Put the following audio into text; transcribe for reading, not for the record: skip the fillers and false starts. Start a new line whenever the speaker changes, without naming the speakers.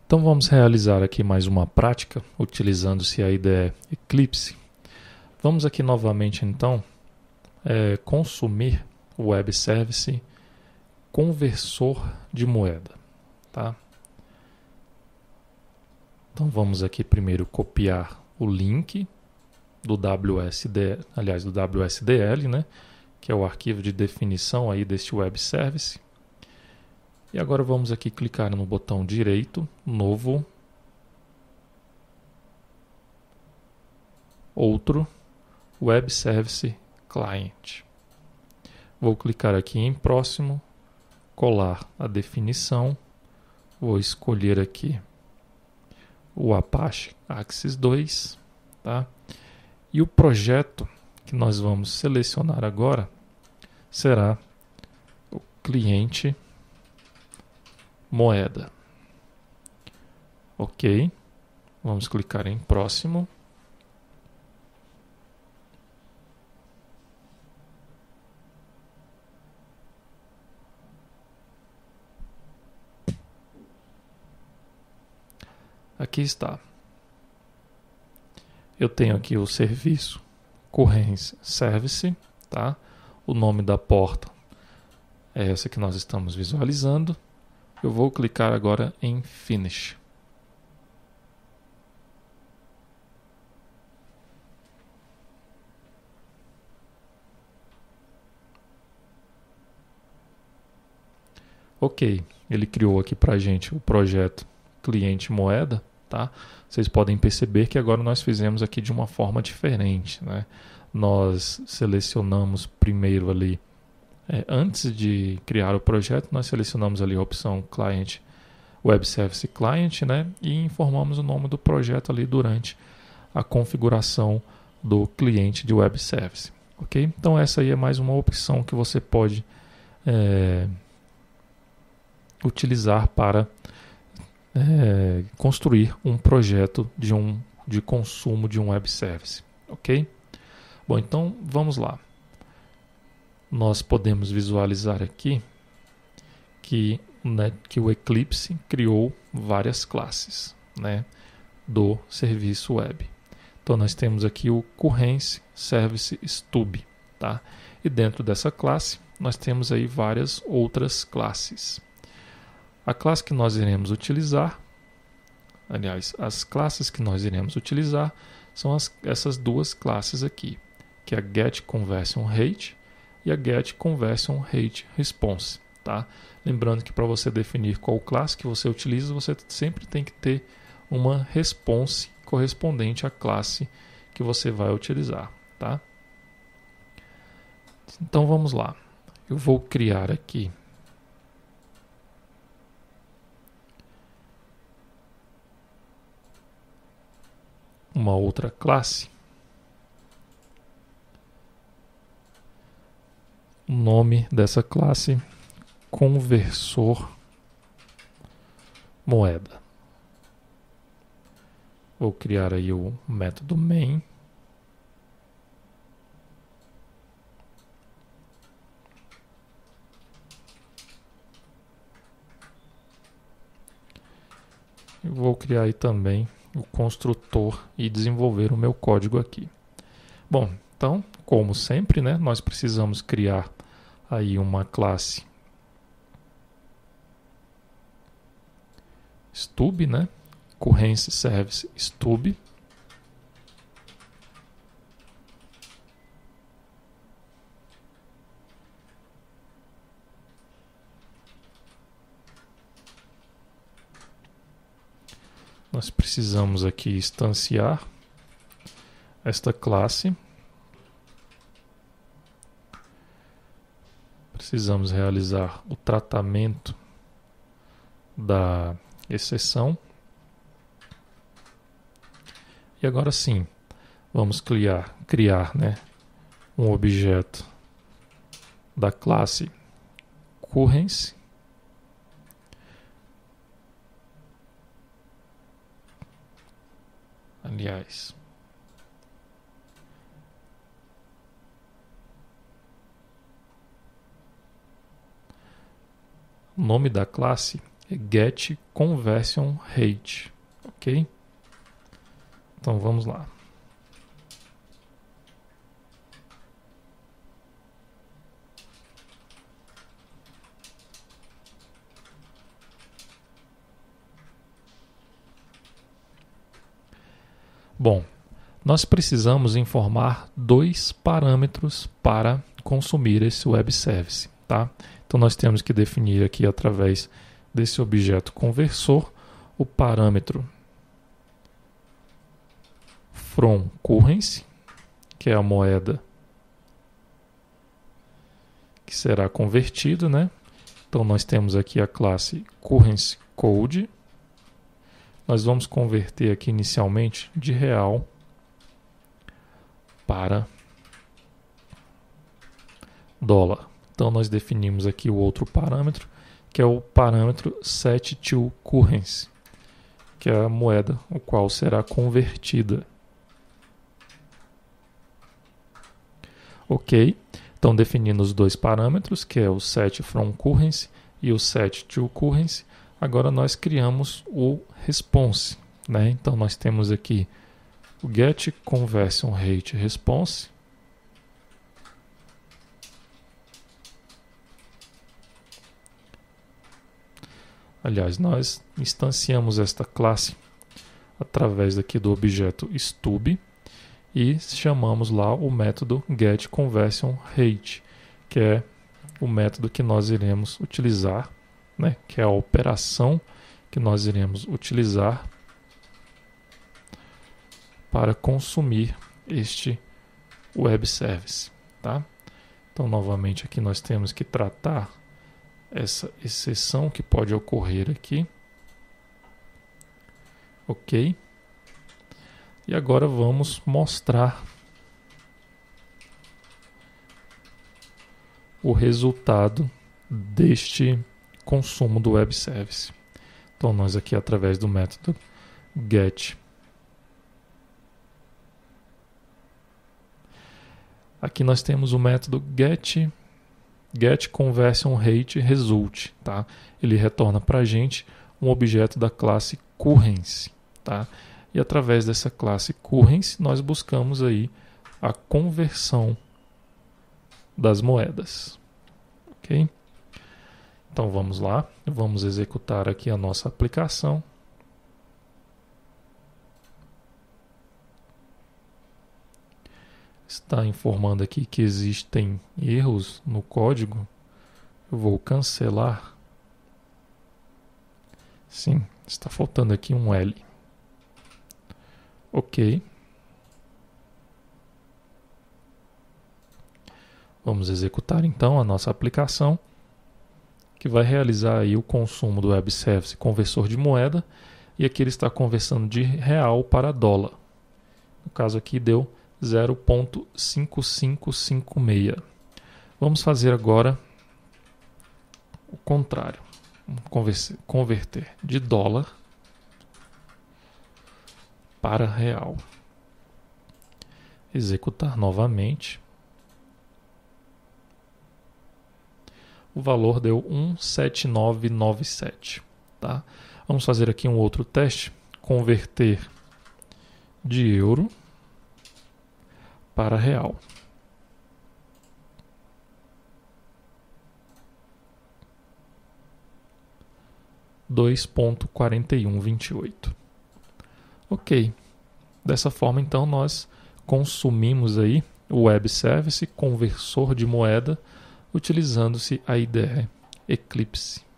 Então vamos realizar aqui mais uma prática utilizando-se a IDE Eclipse. Vamos aqui novamente então consumir o Web Service conversor de moeda, tá? Então vamos aqui primeiro copiar o link do WSDL, aliás, do WSDL, né, que é o arquivo de definição aí deste Web Service. E agora vamos aqui clicar no botão direito, novo, outro, Web Service Client. Vou clicar aqui em próximo, colar a definição, vou escolher aqui o Apache Axis 2, tá? E o projeto que nós vamos selecionar agora será o cliente moeda. Ok, vamos clicar em próximo. Aqui está. Eu tenho aqui o serviço Currency Service, tá? O nome da porta é essa que nós estamos visualizando. Eu vou clicar agora em Finish. Ok, ele criou aqui para a gente o projeto cliente moeda, tá? Vocês podem perceber que agora nós fizemos aqui de uma forma diferente, né? Nós selecionamos primeiro ali, antes de criar o projeto, nós selecionamos ali a opção Client, Web Service Client, né? E informamos o nome do projeto ali durante a configuração do cliente de Web Service, ok? Então essa aí é mais uma opção que você pode utilizar para construir um projeto de consumo de um web service, ok? Bom, então vamos lá. Nós podemos visualizar aqui que o Eclipse criou várias classes, né, do serviço web. Então nós temos aqui o Currency Service Stub, tá? E dentro dessa classe nós temos aí várias outras classes. A classe que nós iremos utilizar, aliás, as classes que nós iremos utilizar são essas duas classes aqui, que é a getConversionRate e a getConversionRateResponse, tá? Lembrando que para você definir qual classe que você utiliza, você sempre tem que ter uma response correspondente à classe que você vai utilizar, tá? Então vamos lá. Eu vou criar aqui uma outra classe. O nome dessa classe, conversor moeda. Vou criar aí o método main. E vou criar aí também o construtor e desenvolver o meu código aqui. Bom, então, como sempre, né, nós precisamos criar aí uma classe stub, né, Currency Service Stub. Nós precisamos aqui instanciar esta classe. Precisamos realizar o tratamento da exceção. E agora sim, vamos criar, né, um objeto da classe Currency. Aliás, o nome da classe get conversion rate, ok? Então vamos lá. Bom, nós precisamos informar dois parâmetros para consumir esse web service, tá? Então nós temos que definir aqui através desse objeto conversor o parâmetro from currency, que é a moeda que será convertida, né? Então nós temos aqui a classe currency code. Nós vamos converter aqui inicialmente de real para dólar. Então nós definimos aqui o outro parâmetro, que é o parâmetro set to currency, que é a moeda o qual será convertida. Ok, então definindo os dois parâmetros, que é o set from currency e o set to currency, agora nós criamos o response, né? Então nós temos aqui o get conversion rate response. Aliás, nós instanciamos esta classe através aqui do objeto stub e chamamos lá o método getConversionRate, que é o método que nós iremos utilizar, né, que é a operação que nós iremos utilizar para consumir este web service, tá? Então, novamente, aqui nós temos que tratar essa exceção que pode ocorrer aqui. Ok? E agora vamos mostrar o resultado deste consumo do web service. Então nós aqui através do método get, aqui nós temos o método get conversion rate result, tá? Ele retorna para a gente um objeto da classe currency, tá? E através dessa classe currency nós buscamos aí a conversão das moedas, ok? Então vamos lá, vamos executar aqui a nossa aplicação. Está informando aqui que existem erros no código. Eu vou cancelar. Sim, está faltando aqui um L. Ok. Vamos executar então a nossa aplicação, que vai realizar aí o consumo do web service conversor de moeda, e aqui ele está conversando de real para dólar. No caso aqui deu 0,5556. Vamos fazer agora o contrário. Vamos converter de dólar para real. Executar novamente. O valor deu 17997. Tá? Vamos fazer aqui um outro teste. Converter de euro para real. $2,4128. Ok. Dessa forma, então, nós consumimos aí o web service conversor de moeda utilizando-se a IDE Eclipse.